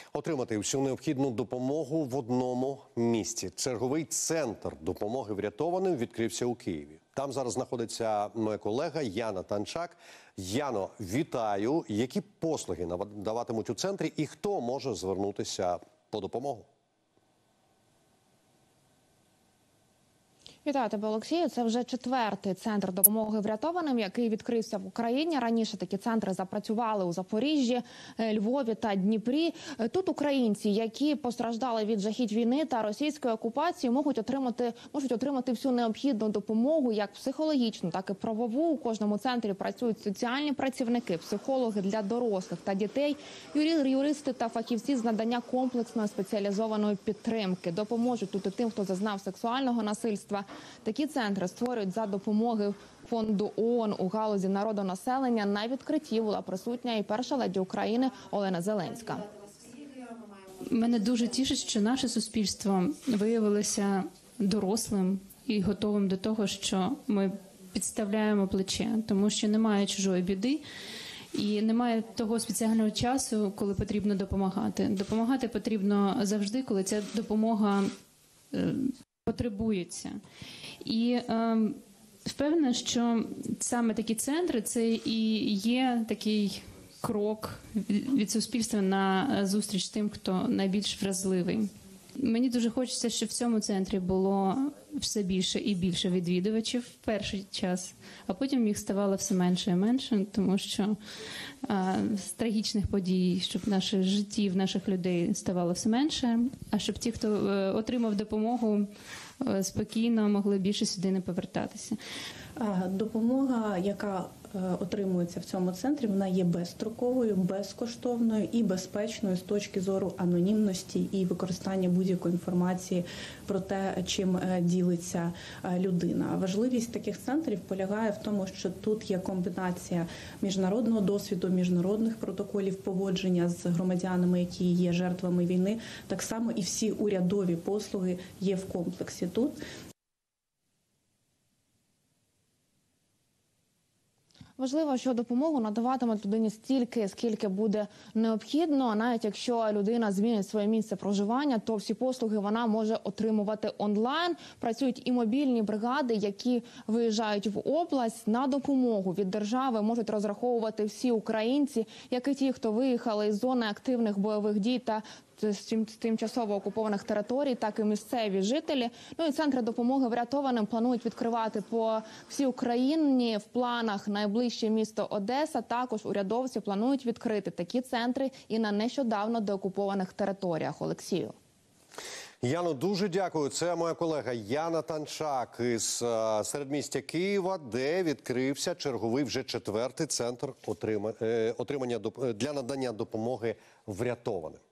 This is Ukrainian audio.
Отримати всю необхідну допомогу в одному місці. Черговий центр допомоги врятованим відкрився у Києві. Там зараз знаходиться моя колега Яна Танчак. Яно, вітаю. Які послуги надаватимуть у центрі і хто може звернутися по допомогу? Вітаю тебе, Олексію. Це вже 4-й центр допомоги врятованим, який відкрився в Україні. Раніше такі центри запрацювали у Запоріжжі, Львові та Дніпрі. Тут українці, які постраждали від жахіть війни та російської окупації, можуть отримати всю необхідну допомогу, як психологічну, так і правову. У кожному центрі працюють соціальні працівники, психологи для дорослих та дітей, юристи та фахівці з надання комплексної спеціалізованої підтримки. Допоможуть тут і тим, хто зазнав сексуального насильства. Такі центри створюють за допомоги фонду ООН у галузі народонаселення. На відкритті була присутня і перша леді України Олена Зеленська. Мене дуже тішить, що наше суспільство виявилося дорослим і готовим до того, що ми підставляємо плече, тому що немає чужої біди і немає того спеціального часу, коли потрібно допомагати. Допомагати потрібно завжди, коли ця допомога потребується. І впевнена, що саме такі центри – це і є такий крок від суспільства на зустріч тим, хто найбільш вразливий. Мені дуже хочеться, щоб в цьому центрі було все більше і більше відвідувачів в перший час, а потім їх ставало все менше і менше, тому що з трагічних подій, щоб наших життів, наших людей ставало все менше, а щоб ті, хто отримав допомогу, спокійно могли більше сюди не повертатися. Допомога, яка отримується в цьому центрі, вона є безстроковою, безкоштовною і безпечною з точки зору анонімності і використання будь-якої інформації про те, чим ділиться людина. Важливість таких центрів полягає в тому, що тут є комбінація міжнародного досвіду, міжнародних протоколів поводження з громадянами, які є жертвами війни. Так само і всі урядові послуги є в комплексі тут. Важливо, що допомогу надаватимуть людині стільки, скільки буде необхідно. Навіть якщо людина змінить своє місце проживання, то всі послуги вона може отримувати онлайн. Працюють і мобільні бригади, які виїжджають в область. На допомогу від держави можуть розраховувати всі українці, як і ті, хто виїхали із зони активних бойових дій та з тимчасово окупованих територій, так і місцеві жителі. Ну і центри допомоги врятованим планують відкривати по всій Україні. В планах найближче місто Одеса. Також урядовці планують відкрити такі центри і на нещодавно деокупованих територіях. Олексію. Яно, дуже дякую. Це моя колега Яна Танчак із середмістя Києва, де відкрився черговий вже 4-й центр для надання допомоги врятованим.